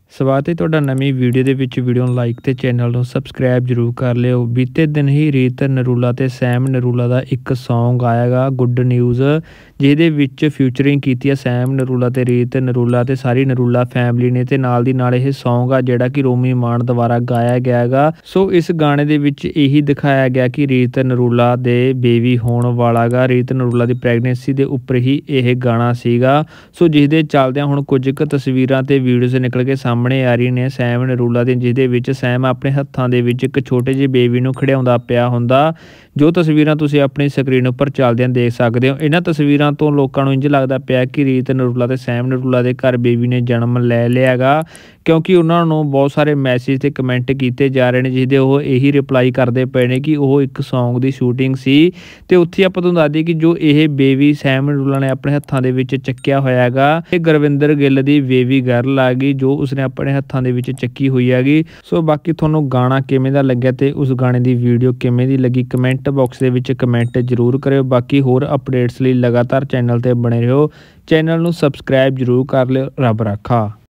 ਸਵਾਗਤ ਹੈ ਤੁਹਾਡਾ ਨਵੀਂ ਵੀਡੀਓ ਦੇ ਵਿੱਚ। ਵੀਡੀਓ ਨੂੰ ਲਾਈਕ ਤੇ ਚੈਨਲ ਨੂੰ ਸਬਸਕ੍ਰਾਈਬ ਜ਼ਰੂਰ ਕਰ ਲਿਓ। ਬੀਤੇ ਦਿਨ ਹੀ ਰੀਤ ਨਰੂਲਾ ਤੇ ਸੈਮ ਨਰੂਲਾ ਦਾ ਇੱਕ ਸੌਂਗ ਆਇਆਗਾ ਗੁੱਡ ਨਿਊਜ਼, ਜਿਹਦੇ ਵਿੱਚ ਫਿਊਚਰਿੰਗ ਕੀਤੀ ਹੈ ਸੈਮ ਨਰੂਲਾ ਤੇ ਰੀਤ ਨਰੂਲਾ ਤੇ ਸਾਰੀ ਨਰੂਲਾ ਫੈਮਿਲੀ ਨੇ। ਤੇ ਨਾਲ ਦੀ ਨਾਲ ਇਹ ਸੌਂਗ ਆ ਜਿਹੜਾ ਕਿ ਰੋਮੀ ਮਾਨ ਦੁਆਰਾ ਗਾਇਆ ਗਿਆ ਹੈਗਾ। ਸੋ ਇਸ ਗਾਣੇ ਦੇ ਵਿੱਚ ਇਹੀ ਦਿਖਾਇਆ ਗਿਆ ਕਿ ਰੀਤ ਨਰੂਲਾ ਦੇ ਬੇਬੀ ਹੋਣ ਵਾਲਾ ਗਾ। ਰੀਤ ਨਰੂਲਾ ਦੀ ਪ੍ਰੈਗਨੈਂਸੀ ਦੇ ਉੱਪਰ ਹੀ ਇਹ ਗਾਣਾ ਸੀਗਾ। ਸੋ ਜਿਸ ਦੇ ਚੱਲਦਿਆਂ ਹੁਣ ਕੁਝ ਕੁ ਤਸਵੀਰਾਂ ਤੇ ਵੀਡੀਓਜ਼ ਨਿਕਲ ਕੇ ਸਾਹਮਣੇ ਆ ਰਹੀ ਨੇ ਸੈਮ ਨਰੂਲਾ ਦੀਆਂ, ਜਿਹਦੇ ਵਿੱਚ ਸੈਮ ਆਪਣੇ ਹੱਥਾਂ ਦੇ ਵਿੱਚ ਇੱਕ ਛੋਟੇ ਜਿਹੇ ਬੇਬੀ ਨੂੰ ਖਿਡਾਉਂਦਾ ਪਿਆ ਹੁੰਦਾ, ਜੋ ਤਸਵੀਰਾਂ ਤੁਸੀਂ ਆਪਣੀ ਸਕਰੀਨ ਉੱਪਰ ਚੱਲਦਿਆਂ ਦੇਖ ਸਕਦੇ ਹੋ। ਇਹਨਾਂ ਤਸਵੀਰਾਂ ਤੋਂ ਲੋਕਾਂ ਨੂੰ ਇੰਝ ਲੱਗਦਾ ਪਿਆ ਕਿ ਰੀਤ ਨਰੂਲਾ ਤੇ ਸੈਮ ਨਰੂਲਾ ਦੇ ਘਰ ਬੇਬੀ ਨੇ ਜਨਮ ਲੈ ਲਿਆ ਹੈਗਾ, ਕਿਉਂਕਿ ਉਹਨਾਂ ਨੂੰ ਬਹੁਤ ਸਾਰੇ ਮੈਸੇਜ ਤੇ ਕਮੈਂਟ ਕੀਤੇ ਜਾ ਰਹੇ ਨੇ, ਜਿਹਦੇ ਉਹ ਇਹੀ ਰਿਪਲਾਈ ਕਰਦੇ ਪਏ ਨੇ ਕਿ ਉਹ ਇੱਕ ਸੌਂਗ ਦੀ ਸ਼ੂਟਿੰਗ ਸੀ। ਤੇ ਉੱਥੇ ਆਪਾਂ ਤੁਹਾਨੂੰ ਦੱਸ ਦਈਏ ਕਿ ਜੋ ਇਹ ਬੇਬੀ ਸੈਮ ਨਰੂਲਾ ਨੇ ਆਪਣੇ ਹੱਥਾਂ ਦੇ ਵਿੱਚ ਚੱਕਿਆ ਹੋਇਆ ਹੈਗਾ, ਇਹ ਗੁਰਵਿੰਦਰ ਗਿੱਲ ਦੀ ਬੇਬੀ ਗਰਲ ਆ ਗਈ, ਜੋ ਉਸਨੇ ਆਪਣੇ ਹੱਥਾਂ ਦੇ ਵਿੱਚ ਚੱਕੀ ਹੋਈ ਹੈਗੀ। ਸੋ ਬਾਕੀ ਤੁਹਾਨੂੰ ਗਾਣਾ ਕਿਵੇਂ ਦਾ ਲੱਗਿਆ ਤੇ ਉਸ ਗਾਣੇ ਦੀ ਵੀਡੀਓ ਕਿਵੇਂ ਦੀ ਲੱਗੀ, ਕਮੈਂਟ ਬਾਕਸ ਦੇ ਵਿੱਚ ਕਮੈਂਟ ਜ਼ਰੂਰ ਕਰਿਓ। ਬਾਕੀ ਹੋਰ ਅਪਡੇਟਸ ਲਈ ਲਗਾਤਾਰ ਚੈਨਲ ਤੇ ਬਣੇ ਰਹੋ। ਚੈਨਲ ਨੂੰ ਸਬਸਕ੍ਰਾਈਬ ਜ਼ਰੂਰ ਕਰ ਲਿਓ। ਰੱਬ ਰਾਖਾ।